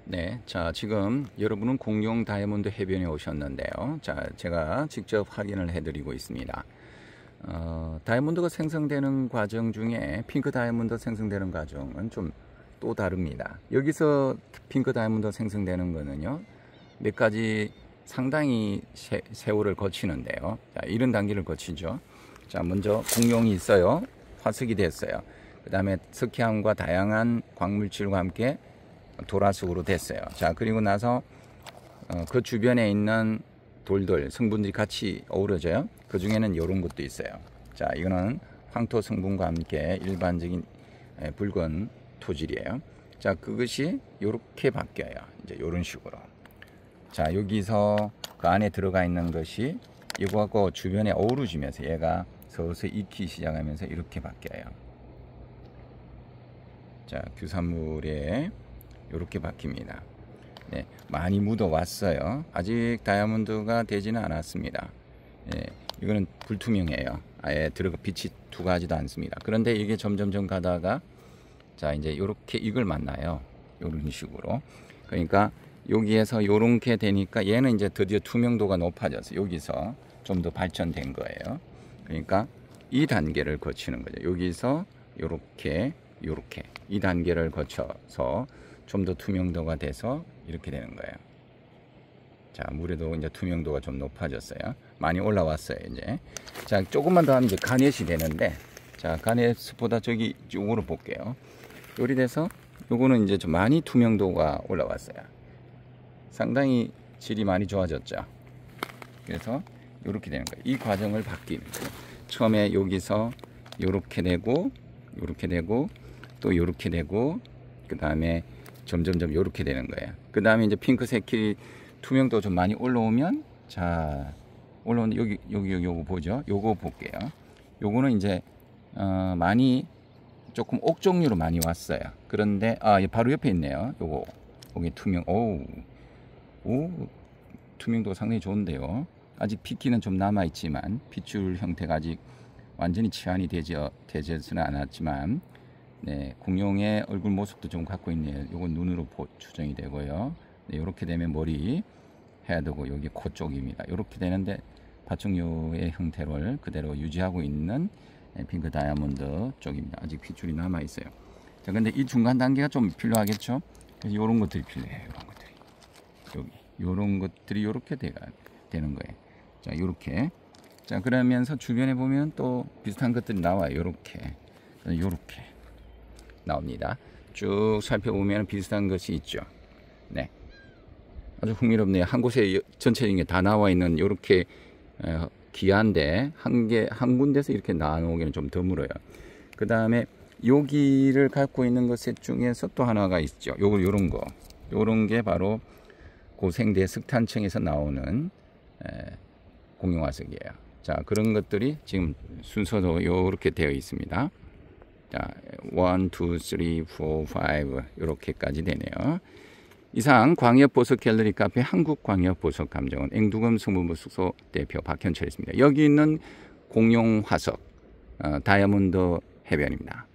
네, 자 지금 여러분은 공룡 다이아몬드 해변에 오셨는데요. 자 제가 직접 확인을 해드리고 있습니다. 다이아몬드가 생성되는 과정 중에 핑크 다이아몬드 생성되는 과정은 좀 또 다릅니다. 여기서 핑크 다이아몬드 생성되는 거는요, 몇 가지 상당히 세월을 거치는데요. 자, 이런 단계를 거치죠. 자, 먼저 공룡이 있어요. 화석이 됐어요. 그 다음에 석회암과 다양한 광물질과 함께 도라석으로 됐어요. 자, 그리고 나서 그 주변에 있는 돌들 성분들이 같이 어우러져요. 그 중에는 이런 것도 있어요. 자, 이거는 황토 성분과 함께 일반적인 붉은 토질이에요. 자, 그것이 이렇게 바뀌어요. 이제 이런 식으로. 자, 여기서 그 안에 들어가 있는 것이 이거하고 주변에 어우러지면서 얘가 서서히 익기 시작하면서 이렇게 바뀌어요. 자, 규산물에 이렇게 바뀝니다. 네, 많이 묻어 왔어요. 아직 다이아몬드가 되지는 않았습니다. 예, 이거는 불투명해요. 아예 빛이 들어가지도 않습니다. 그런데 이게 점점점 가다가 자, 이제 이렇게 이걸 만나요. 이런 식으로. 그러니까 여기에서 이렇게 되니까 얘는 이제 드디어 투명도가 높아져서 여기서 좀 더 발전된 거예요. 그러니까 이 단계를 거치는 거죠. 여기서 이렇게 이 단계를 거쳐서 좀 더 투명도가 돼서 이렇게 되는 거예요. 자, 물에도 이제 투명도가 좀 높아졌어요. 많이 올라왔어요, 이제. 자, 조금만 더 하면 이제 가넷이 되는데, 자, 가넷보다 저기 요거로 볼게요. 요리 돼서 요거는 이제 좀 많이 투명도가 올라왔어요. 상당히 질이 많이 좋아졌죠. 그래서 요렇게 되는 거예요. 이 과정을 바뀌는 거예요. 처음에 여기서 요렇게 되고, 또 요렇게 되고, 그 다음에 점점점 요렇게 되는 거예요. 그 다음에 이제 핑크색이 투명도 좀 많이 올라오면, 자, 올라오는데 요거 보죠. 요거 볼게요. 요거는 이제 많이 조금 옥종류로 많이 왔어요. 그런데 바로 옆에 있네요. 요거 여기 투명도가 상당히 좋은데요. 아직 핏기는 좀 남아 있지만 핏줄 형태가 아직 완전히 치환이 되지는 않았지만, 네, 공룡의 얼굴 모습도 좀 갖고 있네요. 요건 눈으로 추정이 되고요. 네, 이렇게 되면 머리 해야 되고 여기 코 쪽입니다. 이렇게 되는데 파충류의 형태를 그대로 유지하고 있는 핑크 다이아몬드 쪽입니다. 아직 핏줄이 남아 있어요. 자, 근데 이 중간 단계가 좀 필요하겠죠. 그래서 이런 것들이 필요해요. 이런 것들이 여기 이런 것들이 이렇게 되는 거예요. 자, 이렇게. 자, 그러면서 주변에 보면 또 비슷한 것들이 나와요. 이렇게 나옵니다. 쭉 살펴보면 비슷한 것이 있죠. 네, 아주 흥미롭네요. 한 곳에 전체적인 게 다 나와 있는 이렇게 귀한데 한 군데서 이렇게 나오기는 좀 드물어요. 그 다음에 여기를 갖고 있는 것 중에서 또 하나가 있죠. 요런 게 바로 고생대 석탄층에서 나오는 공룡화석이에요. 자, 그런 것들이 지금 순서도 이렇게 되어 있습니다. 자, 1, 2, 3, 4, 5 이렇게까지 되네요. 이상 광역보석 갤러리 카페 한국광역보석감정원 앵두금 성분부숙소 대표 박현철이었습니다. 여기 있는 공룡 화석 다이아몬드 해변입니다.